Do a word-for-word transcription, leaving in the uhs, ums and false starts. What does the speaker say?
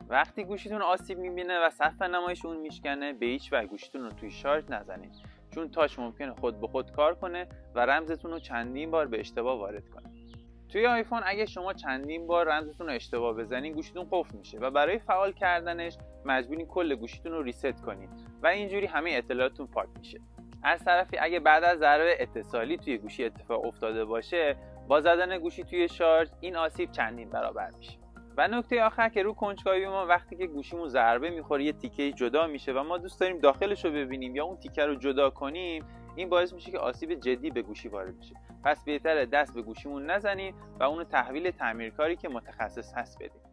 وقتی گوشیتون آسیب میبینه و صف نمایش اون میشکنه، به هیچ وجه گوشیتون رو توی شارژ نزنید، چون تاچ ممکنه خود به خود کار کنه و رمزتون رو چندین بار به اشتباه وارد کنه. توی آیفون اگه شما چندین بار رمزتون رو اشتباه بزنین، گوشیتون قفل میشه و برای فعال کردنش مجبورین کل گوشیتون رو ریست کنید و اینجوری همه اطلاعاتتون پاک میشه. از طرفی اگه بعد از ضربه اتصالی توی گوشی اتفاق افتاده باشه، با زدن گوشی توی شارژ این آسیب چندین برابر میشه. و نکته آخر که رو کنجکاوی ما، وقتی که گوشیمون ضربه میخوره یه تیکه جدا میشه و ما دوست داریم داخلش رو ببینیم یا اون تیکه رو جدا کنیم، این باعث میشه که آسیب جدی به گوشی وارد بشه. پس بهتره دست به گوشیمون نزنیم و اونو تحویل تعمیرکاری که متخصص هست بدیم.